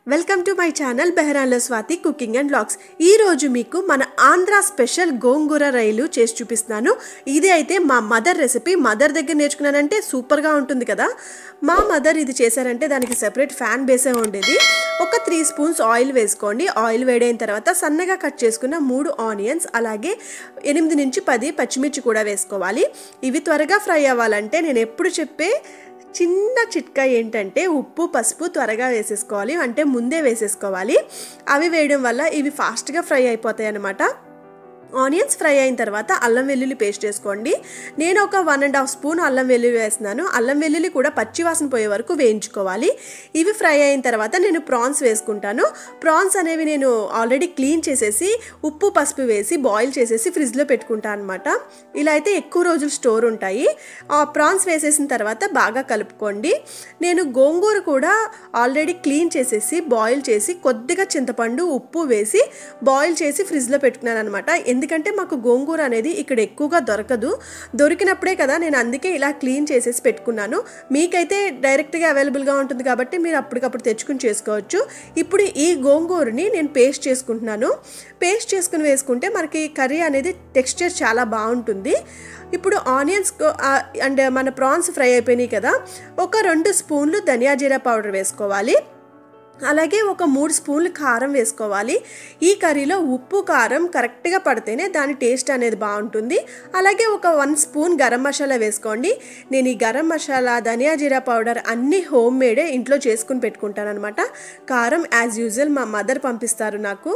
Welcome to my channel బెహరాన్ల Swathi cooking and vlogs. ఈ రోజు మీకు మన ఆంధ్ర స్పెషల్ గోంగూర రైలు చేసి చూపిస్తున్నాను. ఇది అయితే మా మదర్ రెసిపీ. మదర్ దగ్గర నేర్చుకున్నానంటే సూపర్గా ఉంటుంది కదా. మా మదర్ ఇది చేశారంటే దానికి సెపరేట్ ఫ్యాన్ బేసే ఉండేది. ఒక 3 స్పూన్స్ ఆయిల్ వేసుకోండి. ఆయిల్ వేడైన తర్వాత సన్నగా కట్ చేసుకున్న 3 ఆనియన్స్ అలాగే 8 నుంచి 10 పచ్చిమిర్చి కూడా వేసుకోవాలి. ఇవి త్వరగా ఫ్రై అవ్వాలంటే నేను ఎప్పుడు చెప్పే చిన్న చిట్కా ఏంటంటే ఉప్పు పసుపు త్వరగా వేసేసుకోవాలి, అంటే ముందే వేసేసుకోవాలి. అవి వేయడం వల్ల ఇవి ఫాస్ట్గా ఫ్రై అయిపోతాయి అన్నమాట. ఆనియన్స్ ఫ్రై అయిన తర్వాత అల్లం వెల్లుల్లి పేస్ట్ వేసుకోండి. నేను ఒక 1.5 స్పూన్ అల్లం వెల్లుల్లి వేస్తున్నాను. అల్లం వెల్లుల్లి కూడా పచ్చి వాసన పోయే వరకు వేయించుకోవాలి. ఇవి ఫ్రై అయిన తర్వాత నేను ప్రాన్స్ వేసుకుంటాను. ప్రాన్స్ అనేవి నేను ఆల్రెడీ క్లీన్ చేసేసి ఉప్పు పసుపు వేసి బాయిల్ చేసేసి ఫ్రిడ్జ్లో పెట్టుకుంటాను అనమాట. ఇలా అయితే ఎక్కువ రోజులు స్టోర్ ఉంటాయి. ఆ ప్రాన్స్ వేసేసిన తర్వాత బాగా కలుపుకోండి. నేను గోంగూర కూడా ఆల్రెడీ క్లీన్ చేసేసి బాయిల్ చేసి కొద్దిగా చింతపండు ఉప్పు వేసి బాయిల్ చేసి ఫ్రిడ్జ్లో పెట్టుకున్నాను అనమాట. ఎందుకంటే మాకు గోంగూర అనేది ఇక్కడ ఎక్కువగా దొరకదు. దొరికినప్పుడే కదా నేను అందుకే ఇలా క్లీన్ చేసేసి పెట్టుకున్నాను. మీకైతే డైరెక్ట్గా అవైలబుల్గా ఉంటుంది కాబట్టి మీరు అప్పటికప్పుడు తెచ్చుకుని చేసుకోవచ్చు. ఇప్పుడు ఈ గోంగూరని నేను పేస్ట్ చేసుకుంటున్నాను. పేస్ట్ చేసుకుని వేసుకుంటే మనకి కర్రీ అనేది టెక్స్చర్ చాలా బాగుంటుంది. ఇప్పుడు ఆనియన్స్ అండ్ మన ప్రాన్స్ ఫ్రై అయిపోయినాయి కదా, ఒక 2 స్పూన్లు ధనియా జీరా పౌడర్ వేసుకోవాలి. అలాగే ఒక 3 స్పూన్లు కారం వేసుకోవాలి. ఈ కర్రీలో ఉప్పు కారం కరెక్ట్గా పడితేనే దాని టేస్ట్ అనేది బాగుంటుంది. అలాగే ఒక 1 స్పూన్ గరం మసాలా వేసుకోండి. నేను ఈ గరం మసాలా ధనియా జీరా పౌడర్ అన్నీ హోమ్ మేడే ఇంట్లో చేసుకుని పెట్టుకుంటాను అనమాట. కారం యాజ్ యూజువల్ మా మదర్ పంపిస్తారు నాకు.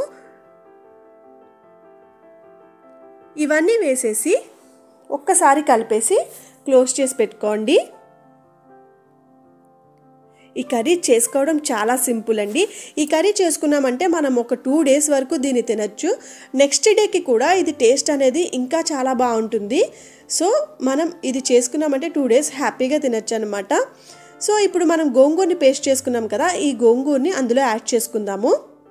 ఇవన్నీ వేసేసి ఒక్కసారి కలిపేసి క్లోజ్ చేసి పెట్టుకోండి. ఈ కర్రీ చేసుకోవడం చాలా సింపుల్ అండి. ఈ కర్రీ చేసుకున్నామంటే మనం ఒక 2 డేస్ వరకు దీన్ని తినచ్చు. నెక్స్ట్ డేకి కూడా ఇది టేస్ట్ అనేది ఇంకా చాలా బాగుంటుంది. సో మనం ఇది చేసుకున్నామంటే 2 డేస్ హ్యాపీగా తినచ్చు అనమాట. సో ఇప్పుడు మనం గోంగూరని పేస్ట్ చేసుకున్నాం కదా, ఈ గోంగూరని అందులో యాడ్ చేసుకుందాము.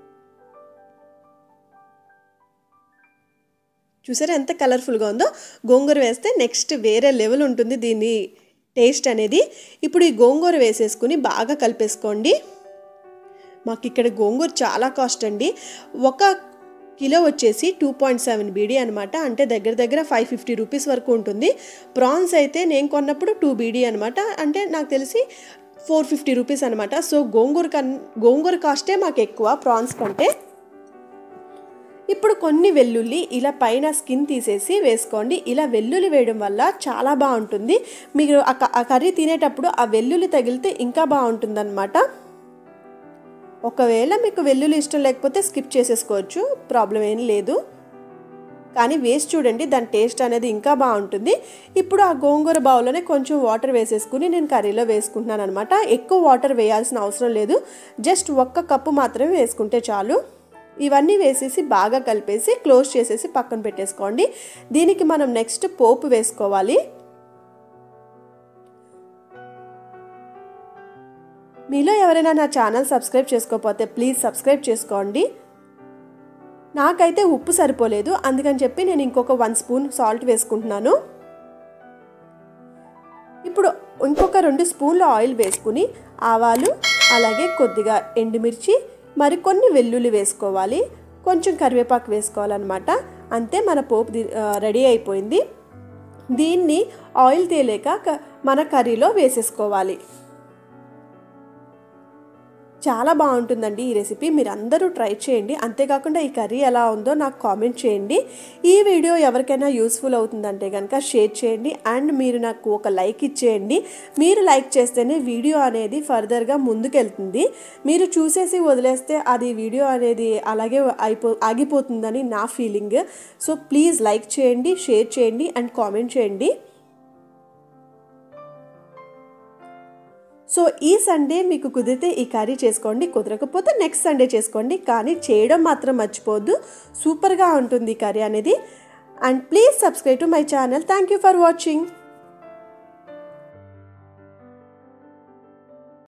చూసారా ఎంత కలర్ఫుల్గా ఉందో. గోంగూర వేస్తే నెక్స్ట్ వేరే లెవెల్ ఉంటుంది దీన్ని టేస్ట్ అనేది. ఇప్పుడు ఈ గోంగూర వేసేసుకుని బాగా కలిపేసుకోండి. మాకు ఇక్కడ గోంగూర చాలా కాస్ట్ అండి. 1 కిలో వచ్చేసి 2.7 బీడీ అనమాట. అంటే దగ్గర దగ్గర 550 రూపీస్ వరకు ఉంటుంది. ప్రాన్స్ అయితే నేను కొన్నప్పుడు 2 బీడీ అనమాట. అంటే నాకు తెలిసి 450 రూపీస్ అనమాట. సో గోంగూర కాస్టే మాకు ఎక్కువ ప్రాన్స్ కంటే. ఇప్పుడు కొన్ని వెల్లుల్లి ఇలా పైన స్కిన్ తీసేసి వేసుకోండి. ఇలా వెల్లుల్లి వేయడం వల్ల చాలా బాగుంటుంది. మీరు ఆ కర్రీ తినేటప్పుడు ఆ వెల్లుల్లి తగిలితే ఇంకా బాగుంటుంది అనమాట. ఒకవేళ మీకు వెల్లుల్లి ఇష్టం లేకపోతే స్కిప్ చేసేసుకోవచ్చు, ప్రాబ్లం ఏం లేదు. కానీ వేసి చూడండి, దాని టేస్ట్ అనేది ఇంకా బాగుంటుంది. ఇప్పుడు ఆ గోంగూర బౌల్లోనే కొంచెం వాటర్ వేసేసుకుని నేను కర్రీలో వేసుకుంటున్నాను అనమాట. ఎక్కువ వాటర్ వేయాల్సిన అవసరం లేదు. జస్ట్ 1 కప్పు మాత్రమే వేసుకుంటే చాలు. ఇవన్నీ వేసేసి బాగా కలిపేసి క్లోజ్ చేసేసి పక్కన పెట్టేసుకోండి. దీనికి మనం నెక్స్ట్ పోపు వేసుకోవాలి. మీలో ఎవరైనా నా ఛానల్ సబ్స్క్రైబ్ చేసుకోకపోతే ప్లీజ్ సబ్స్క్రైబ్ చేసుకోండి. నాకైతే ఉప్పు సరిపోలేదు, అందుకని చెప్పి నేను ఇంకొక 1 స్పూన్ సాల్ట్ వేసుకుంటున్నాను. ఇప్పుడు ఇంకొక 2 స్పూన్ల ఆయిల్ వేసుకుని ఆవాలు అలాగే కొద్దిగా ఎండుమిర్చి మరికొన్ని వెల్లుల్లి వేసుకోవాలి. కొంచెం కరివేపాకు వేసుకోవాలన్నమాట. అంతే, మన పోపు రెడీ అయిపోయింది. దీన్ని ఆయిల్ తేలేక మన కర్రీలో వేసేసుకోవాలి. చాలా బాగుంటుందండి ఈ రెసిపీ. మీరు అందరూ ట్రై చేయండి. అంతేకాకుండా ఈ కర్రీ ఎలా ఉందో నాకు కామెంట్ చేయండి. ఈ వీడియో ఎవరికైనా యూస్ఫుల్ అవుతుందంటే కనుక షేర్ చేయండి అండ్ మీరు నాకు ఒక లైక్ ఇచ్చేయండి. మీరు లైక్ చేస్తేనే వీడియో అనేది ఫర్దర్గా ముందుకెళ్తుంది. మీరు చూసేసి వదిలేస్తే అది వీడియో అనేది అలాగే ఆగిపోతుందని నా ఫీలింగ్. సో ప్లీజ్ లైక్ చేయండి, షేర్ చేయండి అండ్ కామెంట్ చేయండి. సో ఈ సండే మీకు కుదిరితే ఈ కర్రీ చేసుకోండి, కుదరకపోతే నెక్స్ట్ సండే చేసుకోండి. కానీ చేయడం మాత్రం మర్చిపోవద్దు. సూపర్గా ఉంటుంది ఈ కర్రీ అనేది. And please subscribe to my channel. Thank you for watching.